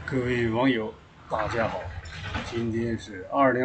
各位网友，大家好，今天是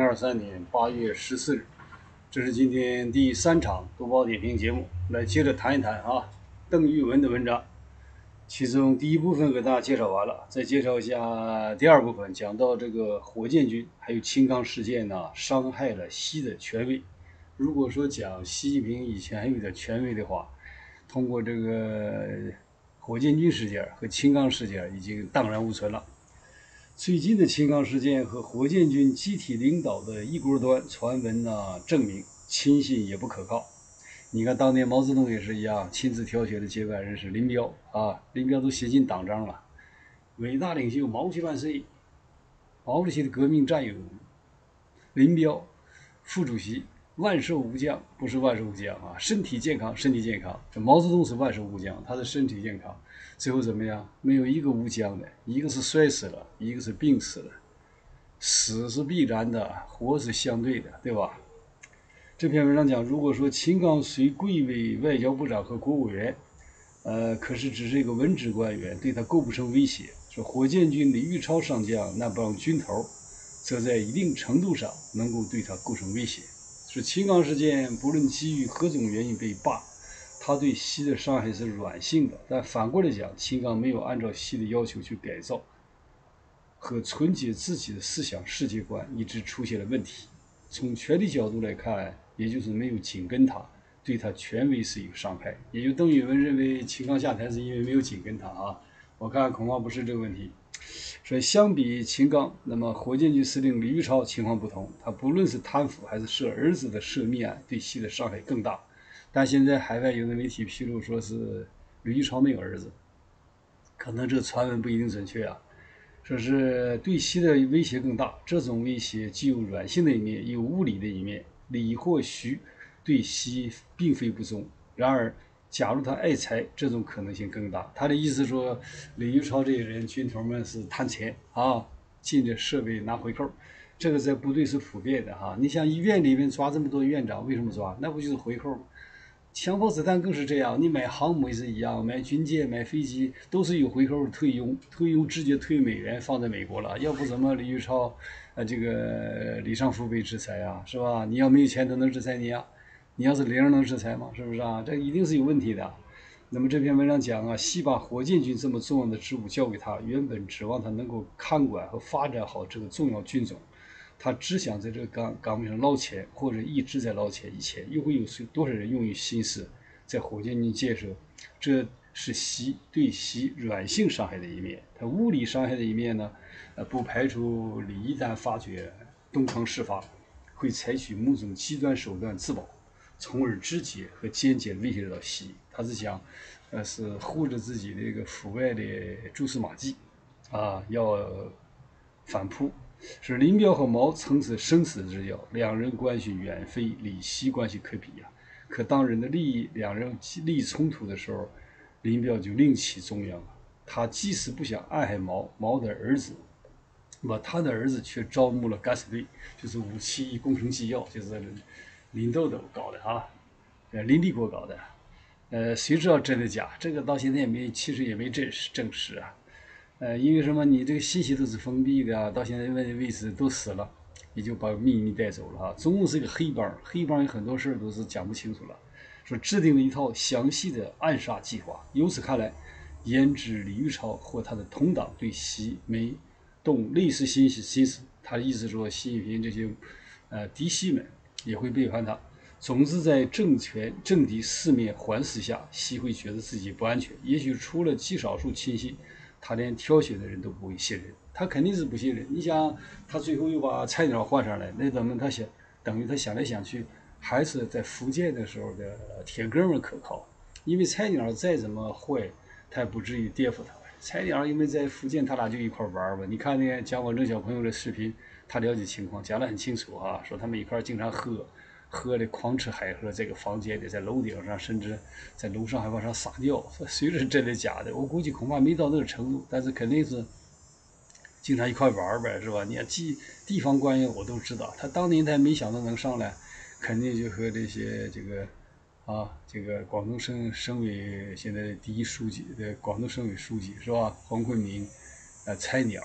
2023年8月14日，这是今天第3场读报点评节目，来接着谈一谈邓玉文的文章。其中第一部分给大家介绍完了，再介绍一下第二部分，讲到这个火箭军还有青冈事件呢，伤害了习的权威。如果说讲习近平以前还有点权威的话，通过这个火箭军事件和青冈事件已经荡然无存了。最近的青冈事件和火箭军集体领导的一锅端传闻呢，证明亲信也不可靠。你看，当年毛泽东也是一样，亲自挑选的接班人是林彪林彪都写进党章了，伟大领袖毛主席万岁，毛主席的革命战友林彪，副主席万寿无疆，不是万寿无疆身体健康，身体健康。这毛泽东是万寿无疆，他的身体健康。最后怎么样？没有一个无疆的，一个是摔死了，一个是病死了。死是必然的，活是相对的，对吧？这篇文章讲，如果说秦刚虽贵为外交部长和国务委员，可是只是一个文职官员，对他构不成威胁。说火箭军李玉超上将那帮军头，则在一定程度上能够对他构成威胁。说秦刚事件不论基于何种原因被罢，他对习的伤害是软性的，但反过来讲，秦刚没有按照习的要求去改造和纯洁自己的思想世界观，一直出现了问题。从权力角度来看，也就是没有紧跟他，对他权威是一个伤害。也就邓玉文认为秦刚下台是因为没有紧跟他我看恐怕不是这个问题。所以相比秦刚，那么火箭军司令李玉超情况不同，他不论是贪腐还是涉儿子的涉密案，对习的伤害更大。但现在海外有的媒体披露说是李玉超没有儿子，可能这个传闻不一定准确说是对习的威胁更大。这种威胁既有软性的一面，也有物理的一面。李或徐对习并非不忠，然而假如他爱财，这种可能性更大。他的意思说，李玉超这些人军头们是贪钱进着设备拿回扣，这个在部队是普遍的你像医院里面抓这么多院长，为什么抓？那不就是回扣吗？枪炮子弹更是这样，你买航母也是一样，买军舰、买飞机都是有回扣退佣，退佣直接退美元放在美国了，要不怎么李玉超，这个李尚福被制裁是吧？你要没有钱，他能制裁你你要是零能制裁吗？是不是这一定是有问题的。那么这篇文章讲习把火箭军这么重要的职务交给他，原本指望他能够看管和发展好这个重要军种。他只想在这个岗位上捞钱，或者一直在捞钱，以前又会有多少人用于心思在火箭军建设？这是习对习软性伤害的一面。他物理伤害的一面呢？不排除李一旦发觉东窗事发，会采取某种极端手段自保，从而直接和间接威胁到习。他是想，是护着自己这个腐败的蛛丝马迹要反扑。是林彪和毛曾是生死之交，两人关系远非李习关系可比可当人的两人利益冲突的时候，林彪就另起中央了。他即使不想暗害毛的儿子，他的儿子却招募了敢死队，就是571工程纪要，就是林豆豆搞的林立国搞的。谁知道真的假？这个到现在其实也没证实因为什么？你这个信息都是封闭的到现在为止都死了，也就把秘密带走了中共是一个黑帮，黑帮有很多事都是讲不清楚了。说制定了一套详细的暗杀计划。由此看来，焉知李玉超或他的同党对习没动类似心思？他的意思说，习近平这些嫡系们也会背叛他。总之，在政权政敌四面环视下，习会觉得自己不安全。也许除了极少数亲信，他连挑选的人都不会信任，他肯定是不信任。你想，他最后又把菜鸟换上来，那等于他想来想去，还是在福建的时候的铁哥们可靠。因为菜鸟再怎么坏，他也不至于颠覆他。菜鸟因为在福建，他俩就一块玩吧。你看那个蒋广正小朋友的视频，他了解情况，讲得很清楚说他们一块经常喝的狂吃海喝，这个房间里，在楼顶上，甚至在楼上还往上撒尿。谁知是真的假的？我估计恐怕没到那个程度，但是肯定是经常一块玩呗，是吧？你看地方官员我都知道，他当年他没想到能上来，肯定就和这些这个广东省委现在的第一书记，广东省委书记是吧？黄坤明，菜鸟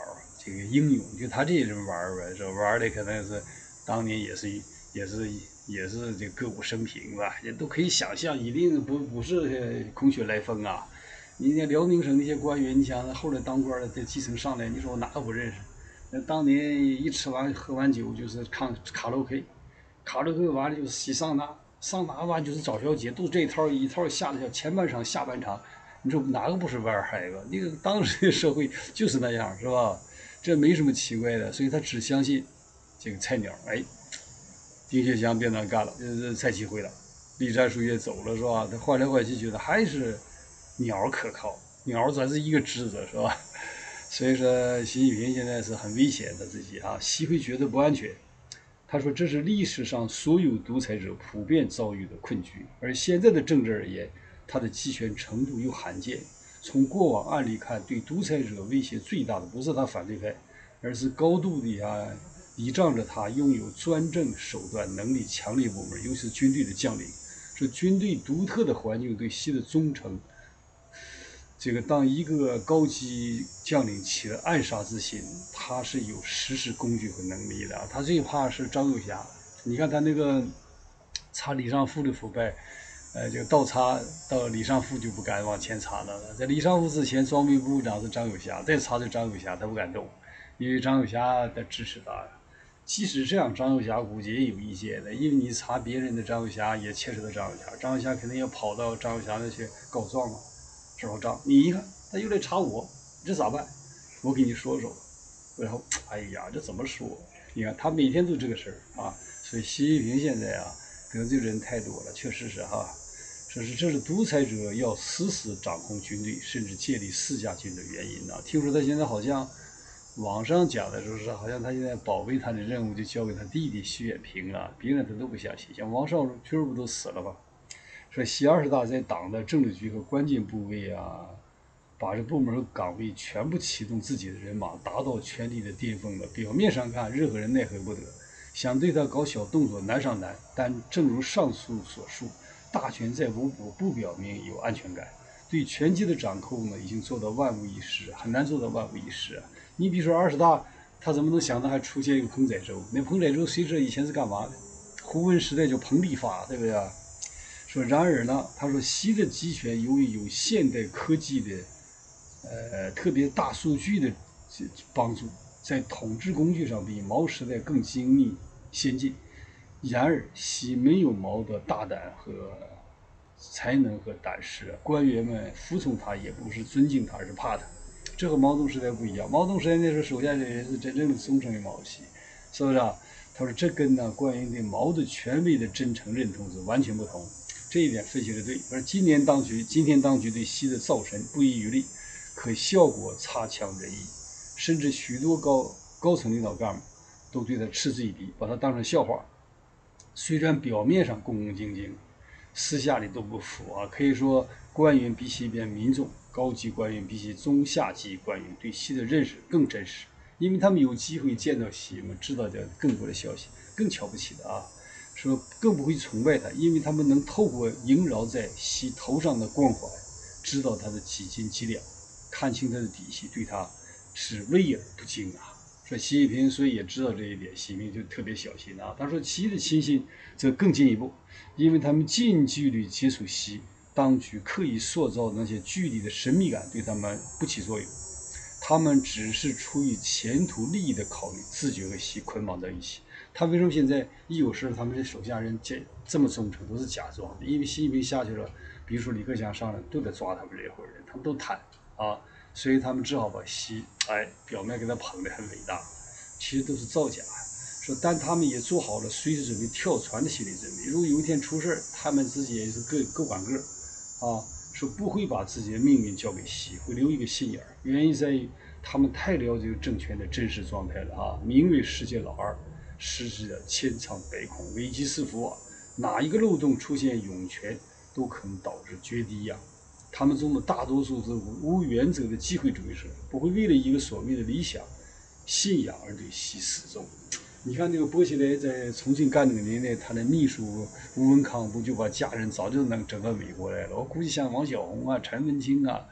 这个英勇，就他这些人玩呗，是玩的可能是当年也是这歌舞升平吧，也都可以想象，一定不是空穴来风啊。你像辽宁省那些官员，你想后来当官的这基层上来，你说我哪个不认识？那当年一吃完喝完酒就是看卡拉 OK，卡拉 OK 完了就是洗桑拿，桑拿完就是找小姐，都这一套下的前半场下半场，你说哪个不是玩嗨吧？那个当时的社会就是那样，是吧？这没什么奇怪的，所以他只相信这个菜鸟。哎，丁薛祥别那干了，蔡奇回来，栗战书也走了，是吧？他换来换去觉得还是鸟可靠，鸟咱是一个枝子，是吧？所以说，习近平现在是很危险的自己啊，习会觉得不安全。他说这是历史上所有独裁者普遍遭遇的困局，而现在的政治而言，它的集权程度又罕见。从过往案例看，对独裁者威胁最大的不是他反对派，而是高度的倚仗着他拥有专政手段能力强力部门，尤其是军队的将领。说军队独特的环境对习的忠诚，这个当一个高级将领起了暗杀之心，他是有实施工具和能力的。他最怕是张幼霞，你看他那个查李尚福的腐败，这个倒查到李尚福就不敢往前查了。在李尚福之前，装备部长是张幼霞，再查是张幼霞，他不敢动，因为张幼霞在支持他。即使这样，张幼霞估计也有意见的，因为你查别人的张幼霞也牵扯到张幼霞，张幼霞肯定要跑到张幼霞那去告状嘛。找账，你一看他又来查我，这咋办？我给你说说。然后，哎呀，这怎么说？你看他每天都这个事儿啊，所以习近平现在啊得罪人太多了，确实是哈。说是这是独裁者要死死掌控军队，甚至建立4家军的原因呢。听说他现在好像网上讲的就是好像他现在保卫他的任务就交给他弟弟徐远平了，别人他都不相信。像王少军不都死了吗？说习20大在党的政治局和关键部位啊，把这部门和岗位全部启动自己的人马，达到权力的巅峰了。表面上看，任何人奈何不得，想对他搞小动作难上难。但正如上述所述，大权在握，不表明有安全感。对权机的掌控呢，已经做到万无一失，很难做到万无一失啊。你比如说20大，他怎么能想到还出现一个彭载舟？那彭载舟谁知道以前是干嘛的？胡温时代就彭立发，对不对啊？说然而呢，他说习的集权由于有现代科技的特别大数据的帮助，在统治工具上比毛时代更精密先进。然而习没有毛的大胆和才能和胆识，官员们服从他也不是尊敬他，而是怕他。这和毛泽东时代不一样，毛泽东时代那时候手下的人是真正的忠诚于毛主席，是不是啊？他说这跟官员对毛的权威的真诚认同是完全不同。这一点分析的对，而今天当局对习的造神不遗余力，可效果差强人意，甚至许多高层领导干部都对他嗤之以鼻，把他当成笑话。虽然表面上恭恭敬敬，私下里都不服啊。可以说，官员比习比民众，高级官员比习中下级官员对习的认识更真实，因为他们有机会见到习嘛，知道的更多的消息，更瞧不起的啊。说更不会崇拜他，因为他们能透过萦绕在习头上的光环，知道他的几斤几两，看清他的底细，对他是畏而不惊啊。说习近平所以也知道这一点，习近平就特别小心啊。他说习的亲信则更进一步，因为他们近距离接触习，当局刻意塑造的那些距离的神秘感对他们不起作用，他们只是出于前途利益的考虑，自觉和习捆绑在一起。他为什么现在一有事他们这手下人这么忠诚，都是假装的？因为习近平下去了，比如说李克强上来，都得抓他们这伙人，他们都贪啊，所以他们只好把习表面给他捧得很伟大，其实都是造假。说但他们也做好了随时准备跳船的心理准备，如果有一天出事，他们自己也是各管各啊。说不会把自己的命运交给习，会留一个心眼儿。原因在于他们太了解政权的真实状态了啊！名为世界老二，实质的千疮百孔，危机四伏啊！哪一个漏洞出现涌泉，都可能导致决堤呀！他们中的大多数是无原则的机会主义者，不会为了一个所谓的理想、信仰而对习死忠。你看那个薄熙来在重庆干那个年代，他的秘书吴文康不就把家人早就能整到美国来了？我估计像王小红啊、陈文清啊，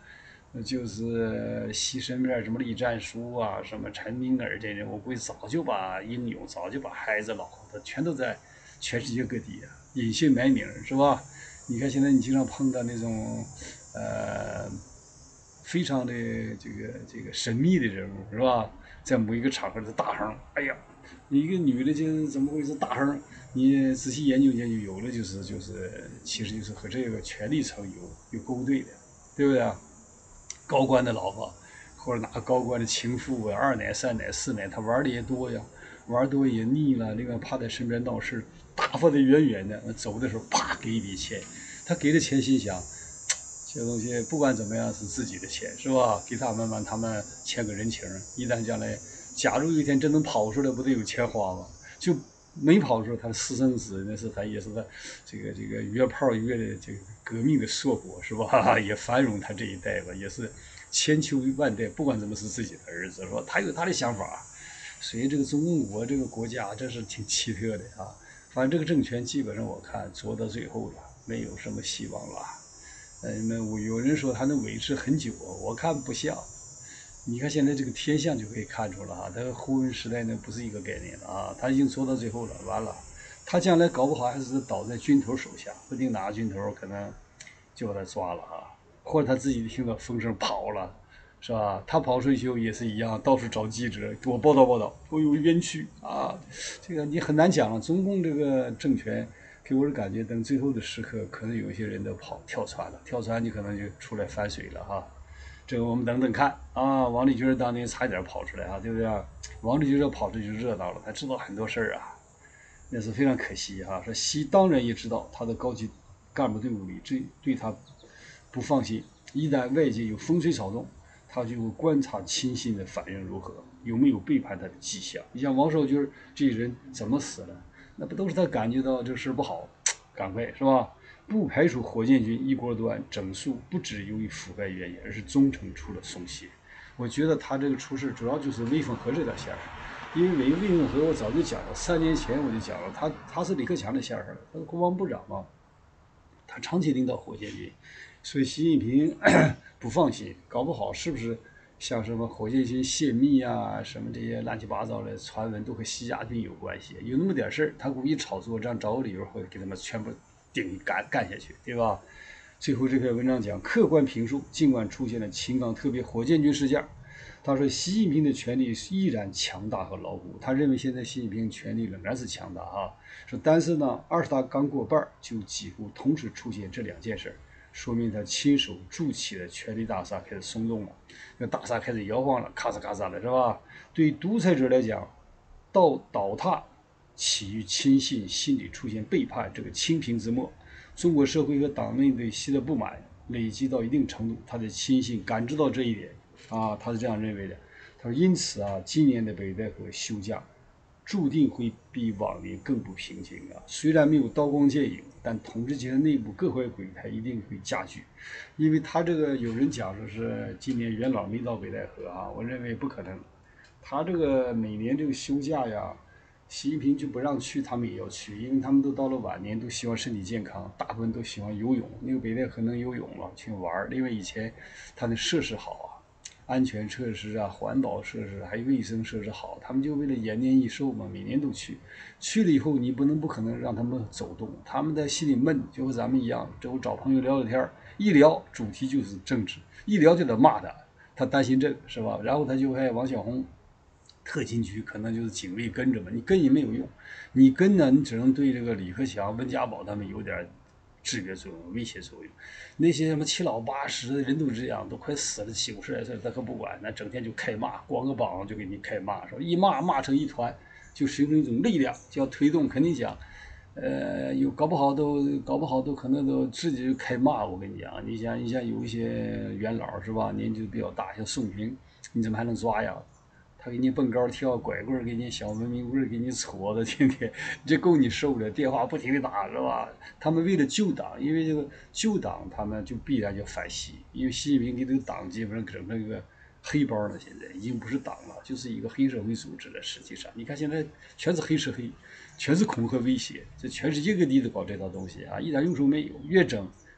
就是西身边什么栗战书啊，什么陈敏尔这人，我估计早就把英勇，早就把孩子老的全都在全世界各地啊隐姓埋名，是吧？你看现在你经常碰到那种呃非常的这个神秘的人物，是吧？在某一个场合的大亨，哎呀，你一个女的就怎么会是大亨？你仔细研究研究，有的其实就是和这个权力层有勾兑的，对不对啊？高官的老婆，或者哪个高官的情妇啊，二奶、三奶、四奶，他玩的也多呀，玩多也腻了，另外怕在身边闹事，大发的远远的，走的时候啪给一笔钱，他给的钱心想，这东西不管怎么样是自己的钱，是吧？给他们他们欠个人情，一旦将来假如有一天真能跑出来，不得有钱花吗？就没跑出来，他的私生子那是他也是他这个约炮约的这个革命的硕果，是吧？也繁荣他这一代吧，也是千秋万代，不管怎么是自己的儿子，是吧？他有他的想法。所以这个中共国这个国家真是挺奇特的啊。反正这个政权基本上我看做到最后了，没有什么希望了。那有人说他能维持很久，我看不像。你看现在这个天象就可以看出了啊，他和胡温时代那不是一个概念了啊，他已经做到最后了，完了，他将来搞不好还是倒在军头手下，不定哪个军头可能就把他抓了啊，或者他自己听到风声跑了，是吧？他跑出去也是一样，到处找记者给我报道报道，我有冤屈啊，这个你很难讲了。中共这个政权给我的感觉，等最后的时刻，可能有一些人都跳船了，跳船你可能就出来翻水了哈。这个我们等等看啊。王立军当年差点跑出来啊，对不对啊？王立军要跑出去就热闹了，他知道很多事儿啊，那是非常可惜哈。说习当然也知道他的高级干部队伍里对他不放心，一旦外界有风吹草动，他就会观察亲信的反应如何，有没有背叛他的迹象。你像王少军这人怎么死了，那不都是他感觉到这事不好，赶快是吧？不排除火箭军一锅端整肃不只由于腐败原因，而是忠诚出了松懈。我觉得他这个出事主要就是魏凤和这条线上，因为魏凤和我早就讲了，3年前我就讲了，他是李克强的线上的，他是国防部长嘛，他长期领导火箭军，所以习近平不放心，搞不好是不是像什么火箭军泄密啊，什么这些乱七八糟的传闻都和习家军有关系，有那么点事儿，他故意炒作，这样找个理由会给他们全部干下去，对吧？最后这篇文章讲客观评述，尽管出现了秦刚特别火箭军事件，他说习近平的权力依然强大和牢固。他认为现在习近平权力仍然是强大啊。说但是呢，20大刚过半就几乎同时出现这2件事，说明他亲手筑起的权力大厦开始松动了，那大厦开始摇晃了，咔嚓咔嚓的，是吧？对独裁者来讲，倒塌起于亲信心里出现背叛这个清平之末。中国社会和党内对习的不满累积到一定程度，他的亲信感知到这一点啊，他是这样认为的。他说，因此啊，今年的北戴河休假注定会比往年更不平静啊。虽然没有刀光剑影，但统治阶层内部各怀鬼胎一定会加剧。因为他这个有人讲说是今年元老没到北戴河啊，我认为不可能。他这个每年这个休假呀，习近平就不让去，他们也要去，因为他们都到了晚年，都希望身体健康，大部分都喜欢游泳，那个北戴河能游泳了，去玩。因为以前它的设施好啊，安全设施啊、环保设施还有卫生设施好，他们就为了延年益寿嘛，每年都去。去了以后，你不可能让他们走动，他们在心里闷，就和咱们一样。这我找朋友聊聊天，一聊主题就是政治，一聊就得骂他，他担心这个是吧？然后他就派王小红。特勤局可能就是警卫跟着嘛，你跟也没有用，你跟呢，你只能对这个李克强、温家宝他们有点制约作用、威胁作用。那些什么七老八十的人都这样，都快死了70来岁，他可不管，那整天就开骂，光个膀就给你开骂，说一骂成一团，就形成一种力量，就要推动，肯定讲。有搞不好都可能都自己就开骂。我跟你讲，你像有一些元老是吧，年纪比较大，像宋平，你怎么还能抓呀？他给你蹦高跳，拐棍给你小文明棍给你戳的，天天这够你受的。电话不停的打是吧？他们为了救党，因为这个救党，他们就必然要反习，因为习近平给这个党基本上整成一个黑包了，现在已经不是党了，就是一个黑社会组织了。实际上，你看现在全是黑吃黑，全是恐吓威胁，这全世界各地都搞这套东西啊，一点用处没有。越整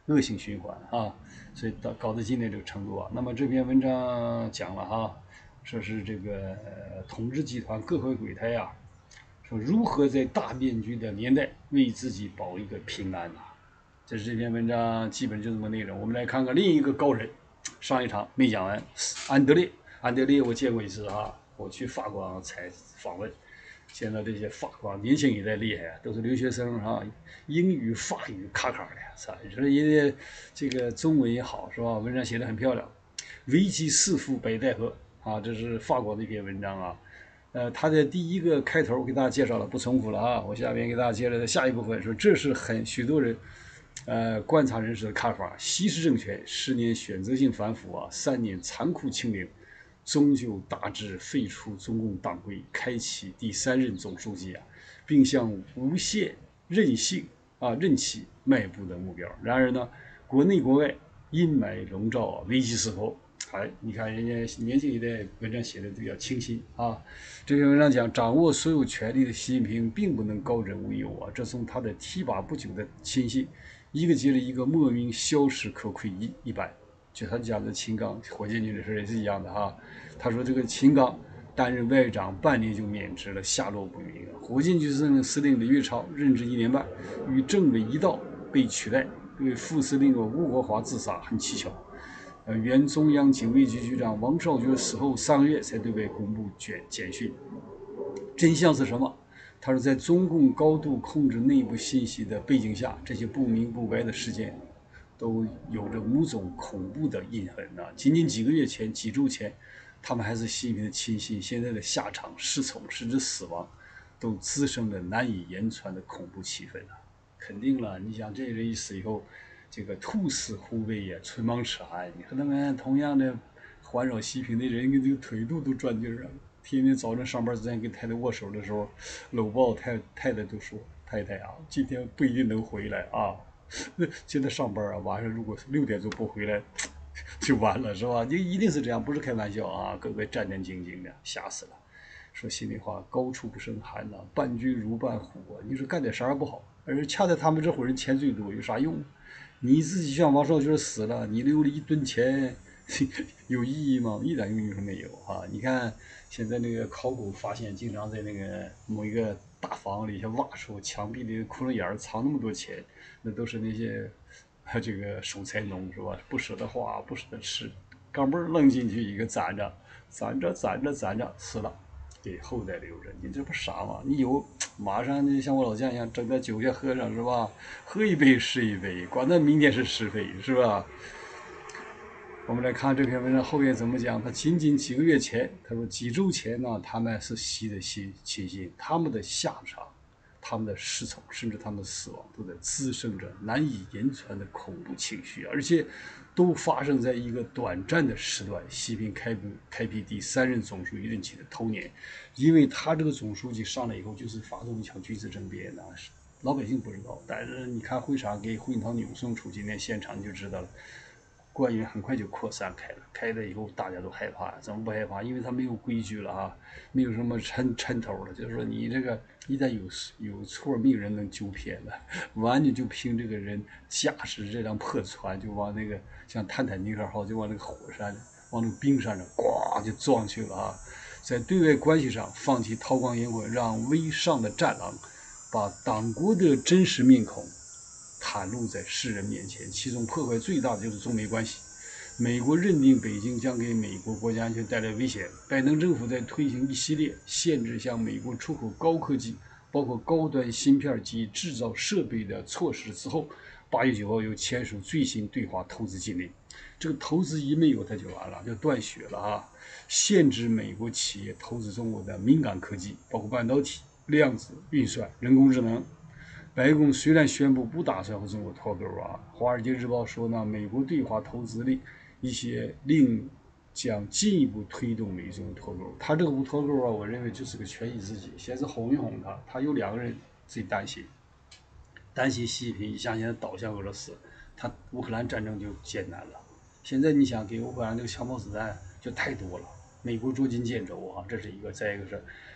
恶性循环啊，所以搞到今天这个程度啊。那么这篇文章讲了哈，说是这个统治集团各回鬼胎啊，说如何在大变局的年代为自己保一个平安呐、这是这篇文章基本就这么内容。我们来看看另一个高人，上一场没讲完，安德烈。安德烈我见过一次啊，我去法国采访问，见到这些法国年轻一代厉害啊，都是留学生啊，英语法语卡卡的，操！你说人家这个中文也好是吧？文章写得很漂亮，危机四伏百代河啊，这是法国的一篇文章啊。他的第一个开头给大家介绍了，不重复了啊。我下边给大家接着的下一部分说，这是许多人观察人士的看法。西式政权10年选择性反腐啊，3年残酷清零，终究大致废除中共党规，开启第3任总书记啊，并向无限任期迈步的目标。然而呢，国内国外阴霾笼罩，危机四伏。哎，你看人家年轻一代文章写的比较清新啊。这篇文章讲，掌握所有权力的习近平并不能高枕无忧啊，这从他的提拔不久的亲信一个接着一个莫名消失可窥一般。就他讲的秦刚火箭军的事也是一样的哈。他说这个秦刚担任外长半年就免职了，下落不明。火箭军司令李玉超任职1年半，与政委一道被取代，对副司令吴国华自杀很蹊跷。原中央警卫局局长王少军死后3个月才对外公布简讯，真相是什么？他说，在中共高度控制内部信息的背景下，这些不明不白的事件都有着某种恐怖的印痕啊！仅仅几周前，他们还是习近平的亲信，现在的下场失宠甚至死亡，都滋生了难以言传的恐怖气氛啊！肯定了，你想这人一死以后，这个兔死狐悲呀，唇亡齿寒。你和他们同样的环绕习近平的人，跟这个腿肚都转筋了。天天早晨上班之前跟太太握手的时候，搂抱太太都说：“太太啊，今天不一定能回来啊。现在上班啊，晚上如果6点钟不回来，就完了，是吧？你一定是这样，不是开玩笑啊！各位战战兢兢的，吓死了。说心里话，高处不胜寒呐、伴君如伴虎啊！你说干点啥不好？而恰在他们这伙人钱最多，有啥用？你自己像王少军死了，你留了一吨钱，有意义吗？一点用都没有啊！你看现在那个考古发现，经常在那个某一个大房里挖出墙壁的窟窿眼藏那么多钱，那都是那些这个守财农是吧？不舍得花，不舍得吃，钢镚扔进去一个攒着，死了。给后代留着，你这不傻吗？你有马上就像我老将一样，整点酒下喝上是吧？喝一杯是一杯，管他明天是是非是吧？我们来看这篇文章后面怎么讲。他仅仅几个月前，他说几周前呢，他们是习的亲信，他们的下场，他们的失宠，甚至他们的死亡，都在滋生着难以言传的恐怖情绪，而且都发生在一个短暂的时段。习近平开辟第3任总书记任期的头年，因为他这个总书记上来以后就是发动一场军事政变呢，老百姓不知道，但是你看会场给胡锦涛扭送出去那现场你就知道了。官员很快就扩散开了以后大家都害怕，怎么不害怕？因为他没有规矩了啊，没有什么抻头了，就是说你这个一旦有错，没有人能纠偏的，完全就凭这个人驾驶这辆破船就往那个像泰坦尼克号就往那个火山往那个冰山上咣就撞去了啊！在对外关系上放弃韬光养晦，让威尚的战狼把党国的真实面孔袒露在世人面前，其中破坏最大的就是中美关系。美国认定北京将给美国国家安全带来危险，拜登政府在推行一系列限制向美国出口高科技，包括高端芯片及制造设备的措施之后，8月9号又签署最新对华投资禁令。这个投资一没有，它就完了，就断血了啊！限制美国企业投资中国的敏感科技，包括半导体、量子运算、人工智能。白宫虽然宣布不打算和中国脱钩啊，《华尔街日报》说呢，美国对华投资一些令将进一步推动美中脱钩。他这个不脱钩啊，我认为就是个权宜之计，先是哄一哄他。他有2个人最担心习近平一下现在倒向俄罗斯，他乌克兰战争就艰难了。现在你想给乌克兰这个枪炮子弹就太多了，美国捉襟见肘啊，这是一个。再一个是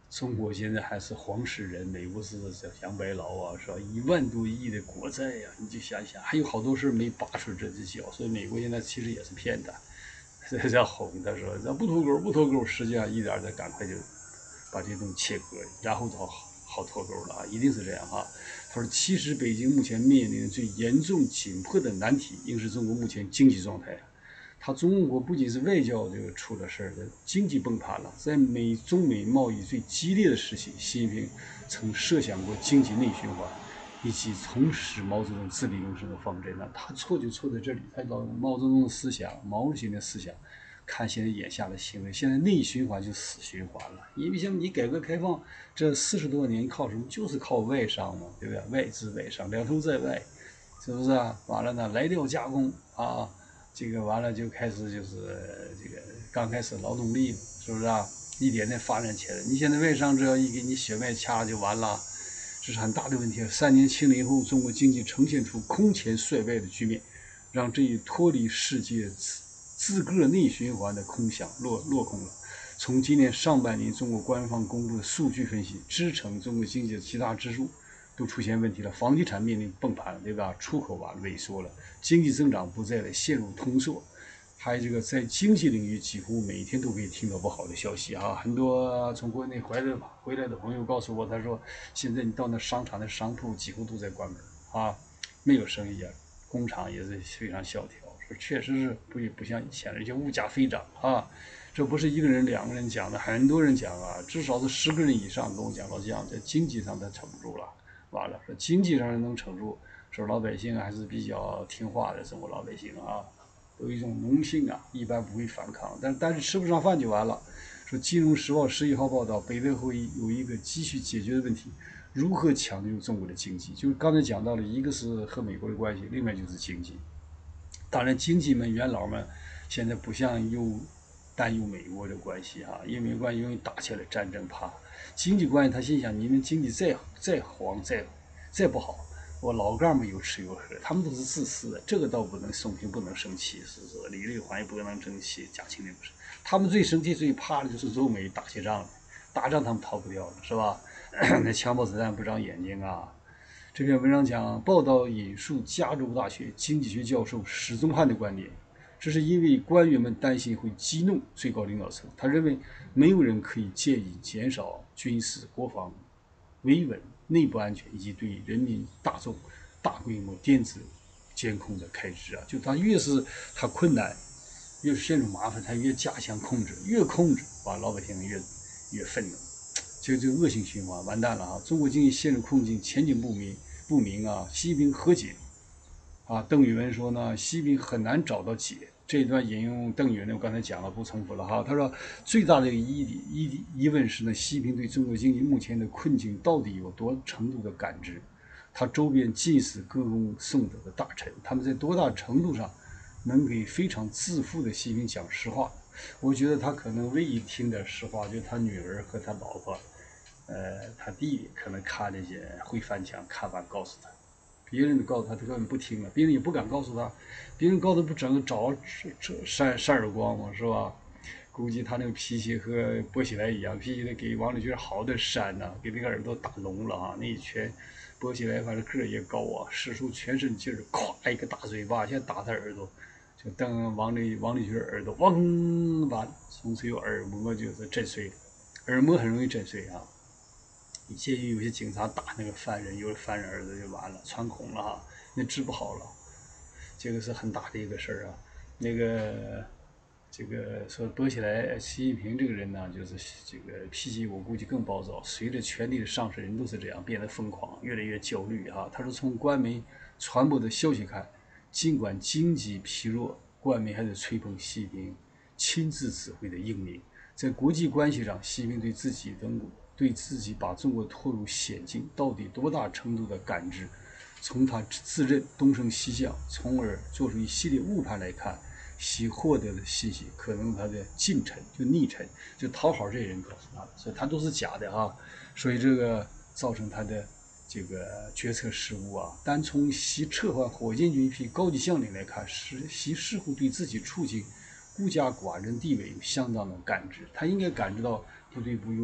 中国现在还是黄世仁，美国是杨白劳啊，是吧？1万多亿的国债呀、你就想想，还有好多事没拔出这只脚，所以美国现在其实也是骗他，在哄他说咱不脱钩不脱钩，实际上一点的赶快就把这东西切割，然后就好脱钩了啊，一定是这样哈。他说，其实北京目前面临最严重紧迫的难题，应是中国目前经济状态。他中国不仅是外交这个出了事儿，经济崩盘了。在中美贸易最激烈的时期，习近平曾设想过经济内循环，以及重拾毛泽东自力更生的方针呢。他错就错在这里，他毛泽东的思想，毛主席的思想，看现在眼下的行为，现在内循环就死循环了。因为像你改革开放这40多年，靠什么？就是靠外商嘛，对不对？外资外商两头在外，是不是啊？完了呢，来料加工啊。这个完了就开始就是这个刚开始劳动力是不是啊？一点点发展起来。你现在外商只要一给你血脉掐了就完了，这是很大的问题。3年清零后，中国经济呈现出空前衰败的局面，让这一脱离世界自个内循环的空想落空了。从今年上半年中国官方公布的数据分析，支撑中国经济的其他指数都出现问题了，房地产面临崩盘，对吧？出口萎缩了，经济增长不再了，陷入通缩。还有这个在经济领域，几乎每天都可以听到不好的消息啊！很多从国内回来的朋友告诉我，他说现在你到那商场的商铺几乎都在关门啊，没有生意啊，工厂也是非常萧条。说确实是不像以前了，而且物价飞涨啊！这不是一个人两个人讲的，很多人讲啊，至少是10个人以上跟我讲到这样，在经济上他撑不住了。完了，说经济上能撑住，说老百姓还是比较听话的，中国老百姓啊，有一种奴性啊，一般不会反抗，但是吃不上饭就完了。说《金融时报》11号报道，北戴会议有一个急需解决的问题，如何抢救中国的经济？就是刚才讲到了，一个是和美国的关系，另外就是经济。当然，经济们元老们现在不像又担忧美国的关系哈，因为美国关系容易打起来战争怕。经济关系他心想，你们经济再黄再不好，我老干部有吃有喝，他们都是自私的，这个倒不能松平，不能生气，是不是？李立环也不能生气，贾庆林不是，他们最生气最怕的就是中美打起仗来，打仗他们逃不掉了，是吧？那枪炮子弹不长眼睛啊！这篇文章讲报道引述加州大学经济学教授史宗汉的观点，这是因为官员们担心会激怒最高领导层。他认为没有人可以建议减少军事、国防、维稳、内部安全以及对人民大众大规模电子监控的开支啊。就他越是他困难，越是陷入麻烦，他越加强控制，越控制把老百姓越愤怒。这恶性循环，完蛋了啊！中国经济陷入困境，前景不明啊！习近平和解啊，邓宇文说呢，习近平很难找到解。这一段引用邓宇文的，我刚才讲了，不重复了哈。他说，最大的疑问是呢，习近平对中国经济目前的困境到底有多程度的感知？他周边尽是歌功颂德的大臣，他们在多大程度上能给非常自负的习近平讲实话？我觉得他可能唯一听点实话，就他女儿和他老婆。他弟弟可能看这些会翻墙，看完告诉他，别人告诉他，他根本不听了，别人也不敢告诉他，别人告诉他不整个找扇耳光吗？是吧？估计他那个脾气和薄熙来一样，脾气得给王立军好的扇呐，给那个耳朵打聋了啊！那一拳，薄熙来反正个儿也高啊，使出全身劲儿，咵一个大嘴巴，先打他耳朵，就瞪王立军耳朵，嗡，完，从此有耳膜就是震碎了，耳膜很容易震碎啊。以前有些警察打那个犯人，有的犯人儿子就完了，穿孔了哈，那治不好了，这个是很大的一个事儿啊。那个这个说薄熙来，习近平这个人呢，就是这个脾气我估计更暴躁。随着权力的上升，人都是这样，变得疯狂，越来越焦虑哈。他说，从官媒传播的消息看，尽管经济疲弱，官媒还是吹捧习近平亲自指挥的英明。在国际关系上，习近平对自己把中国拖入险境到底多大程度的感知，从他自认东升西降，从而做出一系列误判来看，其获得的信息可能他的近臣就逆臣就讨好这些人告诉他的，所以他都是假的哈。所以这个造成他的这个决策失误啊。单从习撤换火箭军一批高级将领来看，习似乎对自己处境孤家寡人地位有相当的感知，他应该感知到部队不拥护他，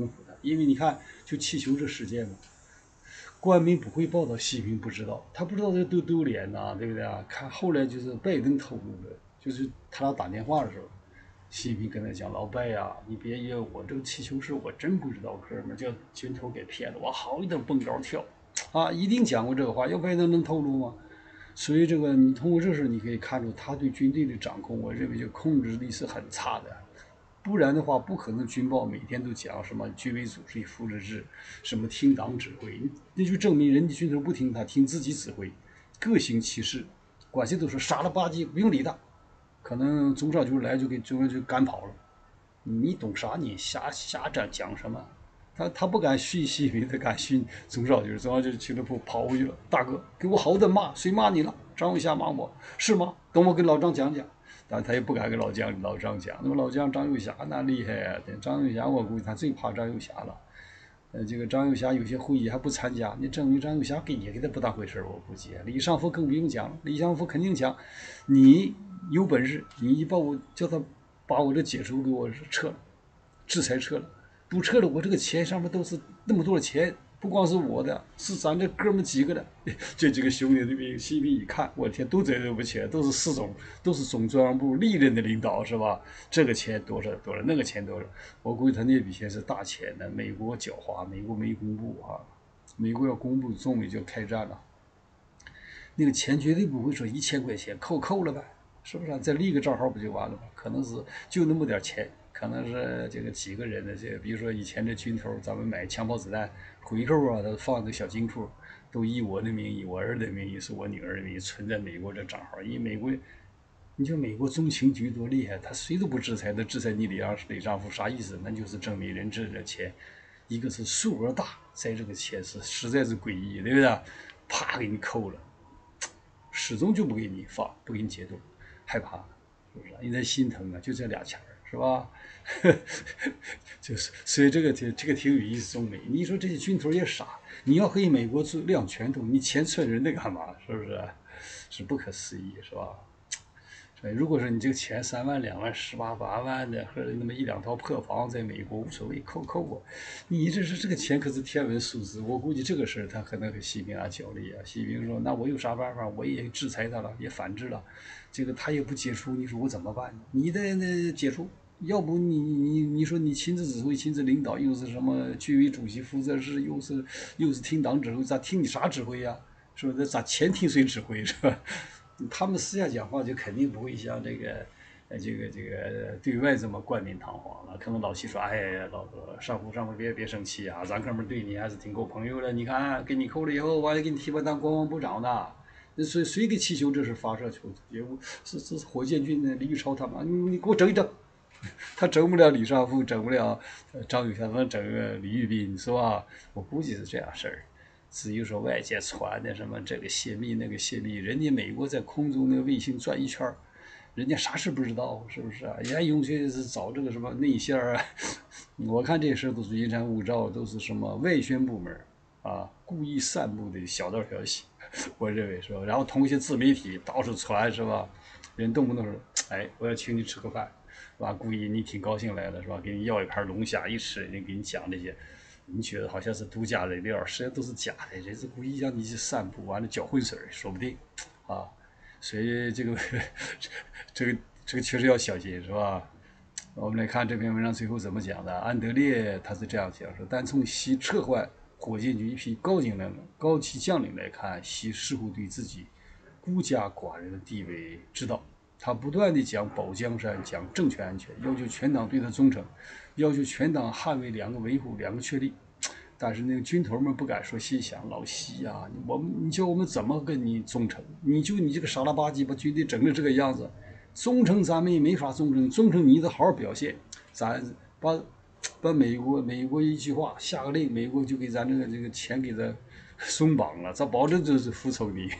因为你看，就气球这事件嘛，官媒不会报道，习近平不知道，他不知道这都丢脸呐，对不对啊？看后来就是拜登透露了，就是他俩打电话的时候，习近平跟他讲：“老拜呀，你别以为我这个气球是我真不知道，哥们儿叫军头给骗了，我好一点蹦高跳，啊，一定讲过这个话，要拜登能透露吗？”所以这个你通过这事你可以看出他对军队的掌控，我认为就控制力是很差的。不然的话，不可能军报每天都讲什么军委主席副制制，什么听党指挥，那就证明人家军头不听他，听自己指挥，各行其事，关系都是傻了吧唧，不用理他。可能总少局来就给中央就赶跑了，你懂啥？你瞎讲什么？他不敢训习近平，他敢训总少局，总少局俱乐部跑回去了。大哥，给我好的骂，谁骂你了？张永霞骂我是吗？等我跟老张讲讲。但他也不敢跟老张讲。那么老将张幼霞那厉害啊！张幼霞我估计他最怕张幼霞了。这个张幼霞有些会议还不参加，你证明张幼霞也给他不当回事，我估计。李尚福更不用讲了，李尚福肯定讲，你有本事，你一叫他把我这解除给我撤了，制裁撤了，不撤了，我这个钱上面都是那么多的钱。不光是我的，是咱这哥们几个的，这几个兄弟对比，习近平一看，我天，都责任不起，都是四总，都是总中央部历任的领导，是吧？这个钱多少，那个钱多少，我估计他那笔钱是大钱的。美国狡猾，美国没公布啊，美国要公布，中美就开战了。那个钱绝对不会说1000块钱扣了呗，是不是？再立个账号不就完了吗？可能是就那么点钱。可能是这个几个人的这个，比如说以前这军头，咱们买枪炮子弹回扣啊，都放个小金库，都以我的名义、我儿子的名义、是我女儿的名义存在美国这账号。因为美国，你说美国中情局多厉害，他谁都不制裁，他制裁你李尚福啥意思？那就是证明人质的钱，一个是数额大，在这个钱是实在是诡异，对不对？啪给你扣了，始终就不给你放，不给你解冻，害怕，是不是？因为心疼啊，就这俩钱儿。是吧？就是，所以这个挺有意思。中美，你说这些军头也傻，你要和美国亮拳头，你钱存人的干嘛？是不是？是不可思议，是吧？如果说你这个钱3万、2万、18、8万的，或者那么1、2套破房，在美国无所谓，扣过。你这个钱可是天文数字，我估计这个事儿他可能和习近平角力啊。习近平说：“那我有啥办法？我也制裁他了，也反制了，这个他也不解除，你说我怎么办？你得那解除。”要不你说你亲自指挥、亲自领导，又是什么军委主席负责制，又是听党指挥，咋听你啥指挥呀？是不是？咋钱听谁指挥是吧？他们私下讲话就肯定不会像这个对外这么冠冕堂皇了。可能老习说：“哎呀，老哥，上回别生气啊，咱哥们对你还是挺够朋友的。你看给你扣了以后，我还给你提拔当国防部长呢。”那谁给气球这是发射出结果？是火箭军的李宇超他们，你给我整一整。他整不了李尚福，整不了张友霞，能整个李玉斌是吧？我估计是这样事儿。至于说外界传的什么这个泄密那个泄密，人家美国在空中那个卫星转一圈，人家啥事不知道，是不是啊？人家用去是找这个什么内线啊。我看这事都是阴差阳错，都是什么外宣部门啊故意散布的小道消息，我认为是吧？然后通过一些自媒体到处传是吧？人动不动说，哎，我要请你吃个饭。是吧？故意你挺高兴来了是吧？给你要一盘龙虾一吃，人给你讲这些，你觉得好像是独家的料，实际上都是假的，人是故意让你去散布，完了搅浑水，说不定啊。所以这个确实要小心是吧？我们来看这篇文章最后怎么讲的。安德烈他是这样讲说：但从习撤换火箭军一批高级将领来看，习似乎对自己孤家寡人的地位知道。他不断地讲保江山，讲政权安全，要求全党对他忠诚，要求全党捍卫维护两个确立。但是那个军头们不敢说，心想老习啊，你叫我们怎么跟你忠诚？你这个傻了吧唧把军队整成这个样子，忠诚咱们也没法忠诚，忠诚你得好好表现。咱把美国一句话下个令，美国就给咱这个钱给他松绑了，咱保证就是服从你。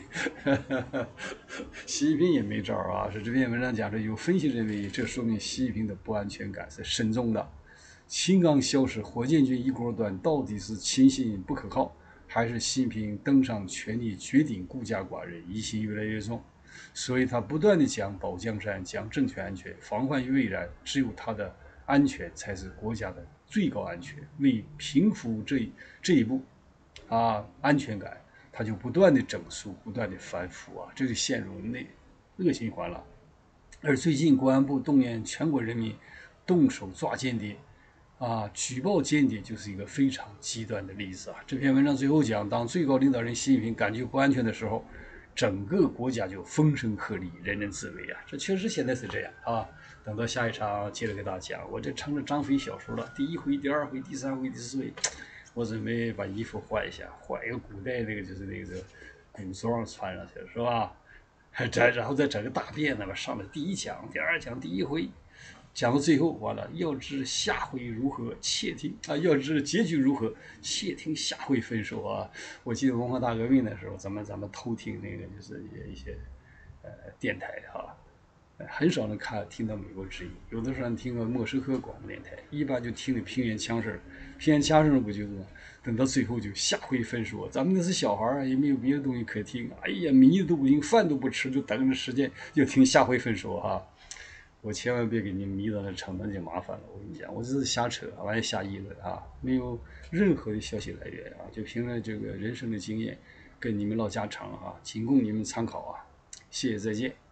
习近平也没招啊！是这篇文章讲的，有分析认为，这说明习近平的不安全感是深重的。秦刚消失，火箭军一锅端，到底是亲信不可靠，还是习近平登上权力绝顶孤家寡人，疑心越来越重？所以他不断地讲保江山，讲政权安全，防患于未然。只有他的安全才是国家的最高安全，为平复这一步安全感，他就不断的整肃，不断的反腐这就陷入恶循环了。而最近公安部动员全国人民动手抓间谍举报间谍就是一个非常极端的例子这篇文章最后讲，当最高领导人习近平感觉不安全的时候，整个国家就风声鹤唳，人人自危这确实现在是这样等到下一场接着给大家讲。我这成了张飞小说了，第1回、第2回、第3回、第4回，我准备把衣服换一下，换一个古代就是那个古装穿上去是吧？然后再整个大变吧，上面第1讲、第2讲、第1回。讲到最后完了，要知下回如何，且听要知结局如何，且听下回分说我记得文化大革命的时候，咱们偷听那个就是一些电台很少能听到美国之音，有的时候听个莫斯科广播电台，一般就听的平原腔声，平原腔声不就是吗？等到最后就下回分说，咱们那是小孩也没有别的东西可听，哎呀，迷的都不行，饭都不吃，就等着时间就听下回分说我千万别给你迷到那成，那就麻烦了。我跟你讲，我这是瞎扯，完了瞎议论没有任何的消息来源就凭着这个人生的经验跟你们唠家常仅供你们参考谢谢，再见。